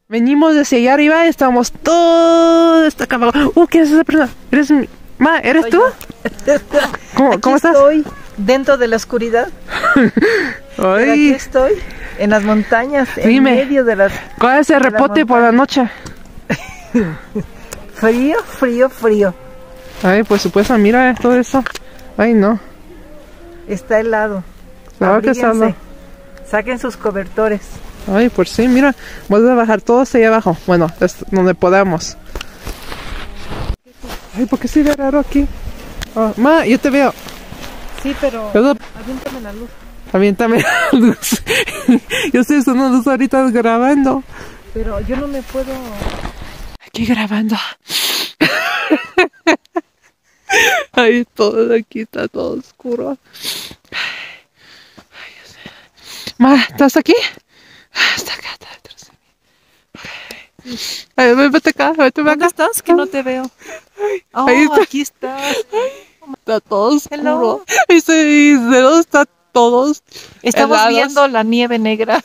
Venimos desde allá arriba y estamos todos hasta acá abajo. ¿Quién es esa persona? ¿Eres tú? ¿Cómo estás? Estoy dentro de la oscuridad. Pero aquí estoy, en las montañas, en medio de las... ¿Cuál es el repote por la noche? Frío, frío, frío. Ay, por supuesto, mira todo eso. Ay, no. Está helado. Claro que está helado. Saquen sus cobertores. Ay, por sí, mira. Vamos a bajar todos allá abajo. Bueno, es donde podamos. Ay, ¿por qué se ve raro aquí? Ma, yo te veo. Sí, pero aviéntame la luz. Aviéntame la luz. Yo estoy usando luz ahorita grabando. Pero yo no me puedo... Aquí grabando. Ay, todo aquí está todo oscuro. Ay, Dios mío. Ma, ¿estás aquí? Está acá, está detrás de mí. Ay, vete acá, vete acá. ¿Dónde estás? Que no te veo. Ahí está. Aquí estás. Está todo oscuro. Hello. Mis dedos están todos Estamos helados. viendo la nieve negra.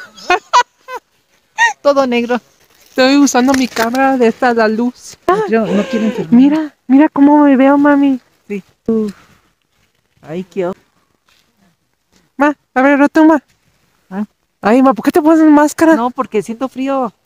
Todo negro. Estoy usando mi cámara de la luz. Yo no quiero enfermar. Mira cómo me veo, mami. Sí. Ay, qué... Ma, a ver, toma. ¿Ah? Ay, ma, ¿por qué te pones máscara? No, porque siento frío.